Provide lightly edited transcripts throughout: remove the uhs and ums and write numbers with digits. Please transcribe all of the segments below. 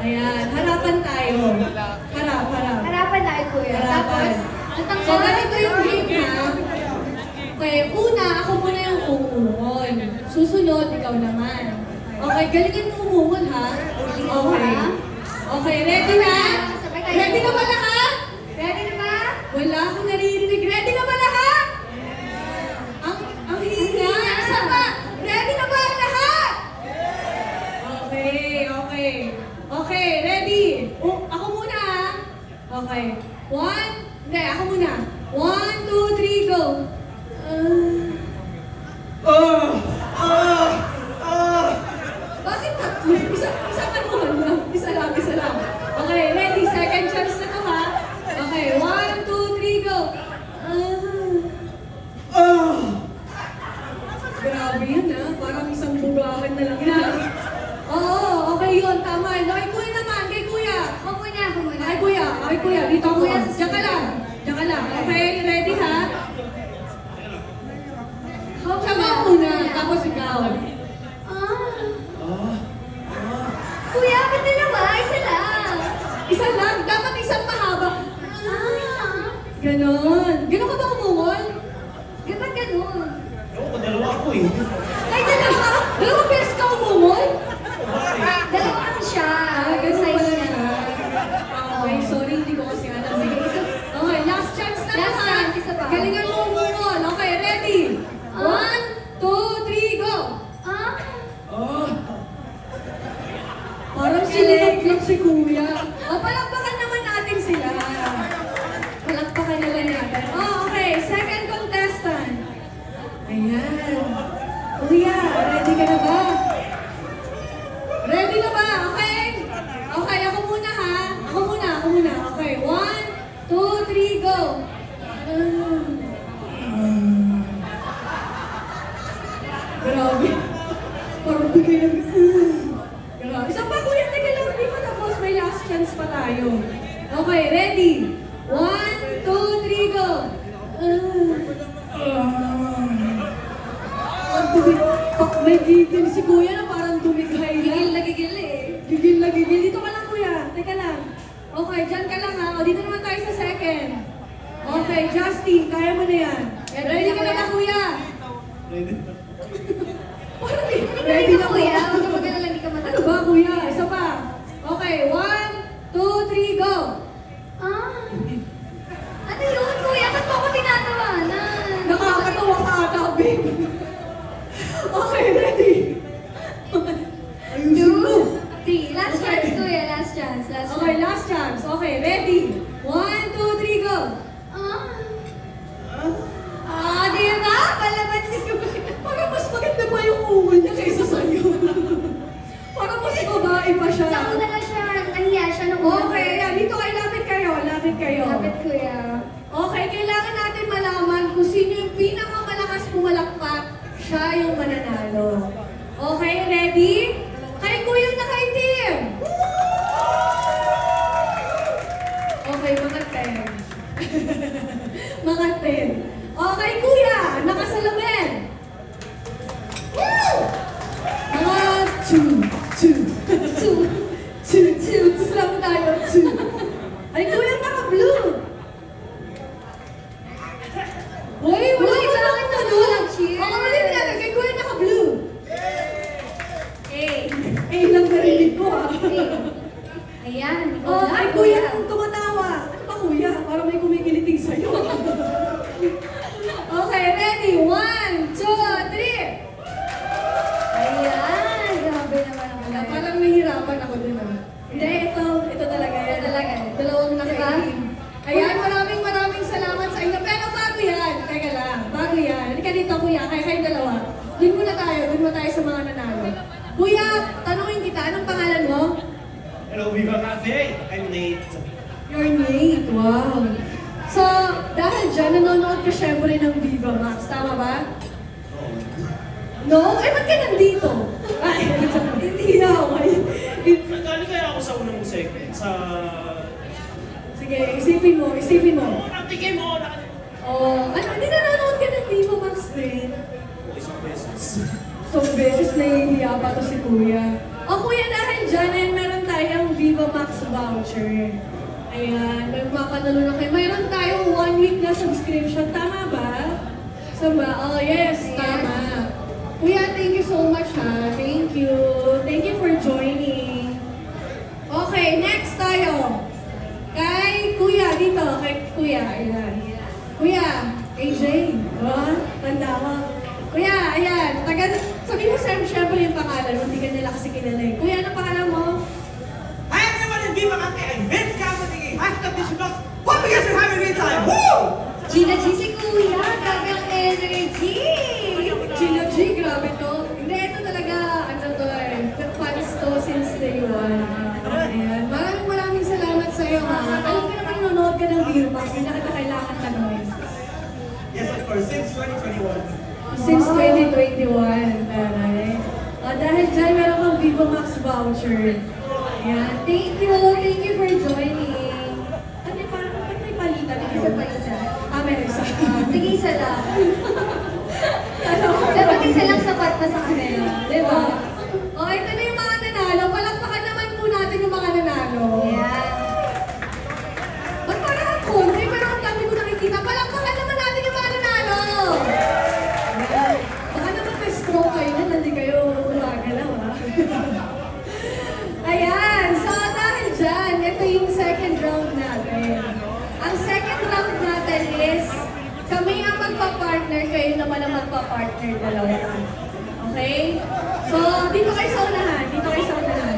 Ayan, harapan tayo. Harap. Harapan tayo, kuya. Harapan. Tapos, So, ganito yung game ha. Okay, una, ako muna yung umungon. Susunod, ikaw naman. Okay, galingan mo umungon ha. Okay. Okay, ready na? Ready na ba lahat? Ready na ba? Wala akong naririnig. Ready na ba lahat? Ang hina. Isa pa. Ready na ba lahat? Okay. Okay, ready. Ako muna ha. Okay. Hindi, ako muna. 1, 2, 3, go. Bakit tatlo? Isa lang. Isa lang. Okay, ready. Second chance na to ha. Okay, 1, 2, 3, go. Grabe yun ha. Parang isang bugahan na lang yun. Oo, okay yun. Tama. Okay, kuya naman. Kay kuya. Ako muna. Kay kuya. Dito ako. Diyan ka lang. Okay, ready ha? Siya ba muna? Tapos ikaw. Kuya, ba't dalawa? Isa lang. Isa lang. Dapat isang mahaba. Ganon. Ganon ka ba umungon? Ba't ganun? Dalawa ako eh. Ay, dalawa? Dalawang beses ka umungon? Dalawa kasi siya. Yung size niya. Okay, sorry. Hindi ko kasi alam. Sige, isa. Okay, last chance na Last ha. chance, isa pa. Galingan mo umungon. Okay, ready? 1, 2, 3, go! Parang sinutot lang si kuya. Palakpakan naman natin sila. Palakpakan naman natin. Okay. Second contestant. Ayan. Kuya, ready ka na ba? Ready na ba? Okay? Okay, ako muna ha. Ako muna. Okay, 1, 2, 3, go! Grabe. Parang bigay na grabe. Isa pa kuya, teka lang, hindi pa tapos. May last chance pa tayo. Okay, ready? 1, 2, 3, go! May gigil si kuya na parang dumighay na. Gigil eh. Gigil na gigil. Dito ka lang kuya. Teka lang. Okay, dyan ka lang ha. O, dito naman tayo sa second. Okay, Justin, kaya mo na yan. Ready ka na ba kuya? Ready? Ready na kuya. po. Huwag ka mag-alala, hindi ka Ano matalo. ba kuya? Isa pa. Okay, 1, 2, 3, go! Ano yun, kuya? Ba't mo ako tinatawanan? Nakakatawa ka ata, babe. Okay, ready? Ayusin mo. 2, 3. Last chance, kuya. Last chance. Okay, last chance. Okay, ready? 1, 2, 3, go! Diba? Palaban si kuya. Parang mas maganda pa yung uwan niya kaysa sa'yo. Parang mas babae pa siya. Nauna na siya. Nahiya siya nung una. Okay, ayan. Dito kayo, lapit kayo. Lapit, kuya. Okay, kailangan natin malaman kung sino yung pinakamalakas pumalakpak, siya yung mananalo. Okay, ready? Kay kuya nakaitim! Okay, mga 10. Mga 10. Okay, kuya, nakasalamin. Woo! Mga 2 lang tayo. 2. Ay, kuya, naka-blue. Uy, wala Uy, ka lang bakit ito, ano? no? Cheers! Ako ulit na, kay kuya naka-blue. Lang narinig ko, ah. Ayan. Ay, kuya, tumatawa. Ano ba, kuya? Parang may kumikiliting sa'yo. Okay, ready? 1, 2, 3. Ayan. Grabe naman ang Wala, parang nahihirapan ako din, ah. Hindi, ito talaga. Yan. Talaga. Dalawang nakaitim. Ayan, maraming salamat sa inyo. Pero bago yan, teka lang, bago yan. Halika dito, kuya, kayong dalawa. Doon muna tayo sa mga nanalo. Kuya, tanungin kita, anong pangalan mo? Hello, Viva Cafe! I'm Nate. Your Nate, wow. So, dahil dyan, nanonood ka syempre ng Viva Max, tama ba? No? Eh, ba't ka nandito? Ay, hindi na ako. Galing kaya ako sa unang segment, sa... Sige, isipin mo. Tingin mo! Oh, ano, hindi nanonood ka ng Viva Max din? Isang beses. So, beses nahihiya pa to si Kuya. O Kuya, dahil dyan, meron tayong Viva Max voucher. Ayan, may makapanalo na kayo. Mayroon tayong 1 week na subscription. Tama ba? Saan ba? Oh, yes, tama. Kuya, thank you so much ha. Thank you. Thank you for joining. Okay, next tayo. Kay Kuya, dito. Kay Kuya, ayan. Kuya, AJ. Oh, tanda mo. Kuya, ayan. Sabi mo siyempre yung pangalan mo. Hindi ka nila kasi kilala eh. Kuya, ano pangalan mo? Hi everyone in Viva Cafe and Vince Cassidy. Hashtag Vision Box. Hope you guys are having a great time. Woo! Gina G si Kuya, grabe ang energy! Gina G, grabe to. Hindi, ito talaga, ano to eh. Fans to since day one. Ayan. Maraming salamat sa iyo ha. Alam ko naman nanonood ka ng Viva Max. Hindi na kita kailangan tanongin. Yes, of course, since 2021. Since 2021, taray. Dahil dyan, meron kang Viva Max voucher. Ayan. Thank you for joining. Ano yung parang, ba't may palitan? Isa pa isa. Meron isa. Tig-isa lang. Ano? Dapat isa lang sapat na sa kanila. Diba? O, ito na yung mga nanalo. Palakpakan naman po natin yung mga nanalo. Ayan. Ba't parang ang konti? Pero ang dami ko nakikita. Palakpakan naman natin yung mga nanalo. Ayan. Baka naman may stroke kayo na. Hindi kayo gumagalaw, ha? Ayan. So, dahil dyan, ito yung second round natin. Ang second round natin is kami ang magpa-partner, kayo naman ang magpa-partner dalawa. Okay? So, dito kayo sa unahan. Dito kayo sa unahan.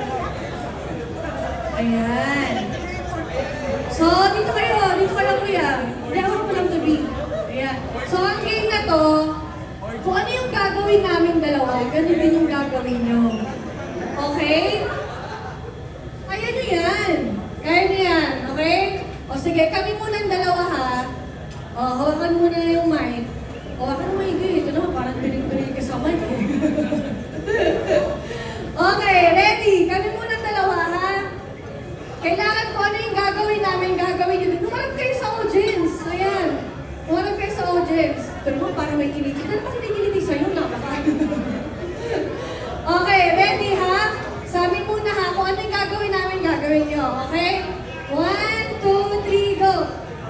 Ayan. So, dito kayo. Dito kayo, kuya. Hindi ako lang to be. Ayan. So, ang game na to, kung ano yung gagawin namin dalawa, ganun din yung gagawin nyo. Okay? Kaya nyo yan. Kaya nyo yan. Okay? O sige, kami muna ang dalawa ha. O, hawakan muna yung mic. Hawakan mo yung ito naman, parang biling-biling ka sa mic. Okay, ready? Kami muna ang dalawa ha. Kailangan ko ano yung gagawin namin, gagawin nyo. Humarap kayo sa audience. Ayan. Humarap kayo sa audience. Pero mo, parang may kinikita. Ano ba kinikiliti sa'yo? Okay, ready ha? Sabi muna ha, kung ano yung gagawin namin, gagawin nyo. Okay? 1, 2, 3, go!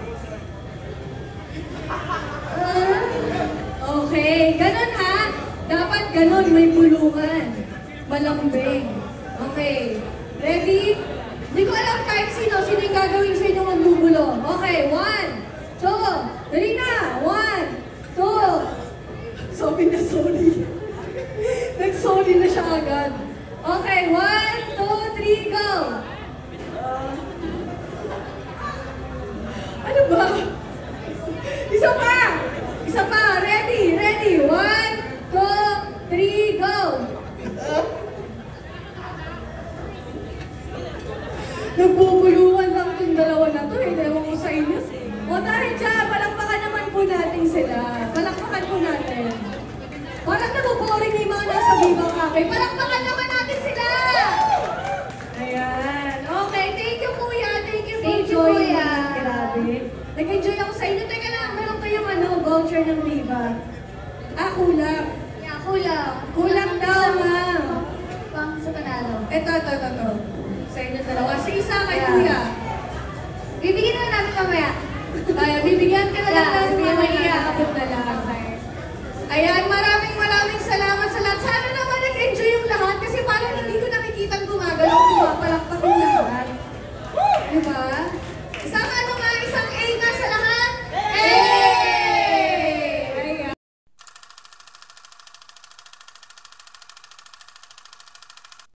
Okay, ganun ha. Dapat ganun, may bulungan. Malambing. Okay. Ready? Hindi ko alam kahit sino yung gagawin sa inyo magbubulong. Okay, 1, 2, dali na! 1, 2. Sabi na sorry. Nag-sorry na siya agad. Okay, 1, 2, 3, go! Ano ba? Isa pa! Isa pa! Ready! Ready! 1, 2, 3, go! Nagbubulungan lang itong dalawa na to eh. Ewan ko sa inyo. O dahil dyan, palakpakan naman po natin sila. Palakpakan po natin. Parang nabuboring yung mga nasa Viva Cafe. Palakpakan naman natin sila! Ayan. Okay, thank you kuya. Thank you for joining. Grabe. Nag-enjoy ako sa inyo. Teka lang, meron kayong voucher ng Viva. Kulang. Yeah, kulang. Kulang daw, ma'am. Pang sa panalo. Ito. Sa inyo dalawa. Sa isa kay Yeah. kuya. Bibigyan na namin mamaya. Ay, bibigyan ka na lang ng Yeah, bibigyan mamaya. na lang. Abot na lang. Ayan, maraming salamat sa lahat. Sana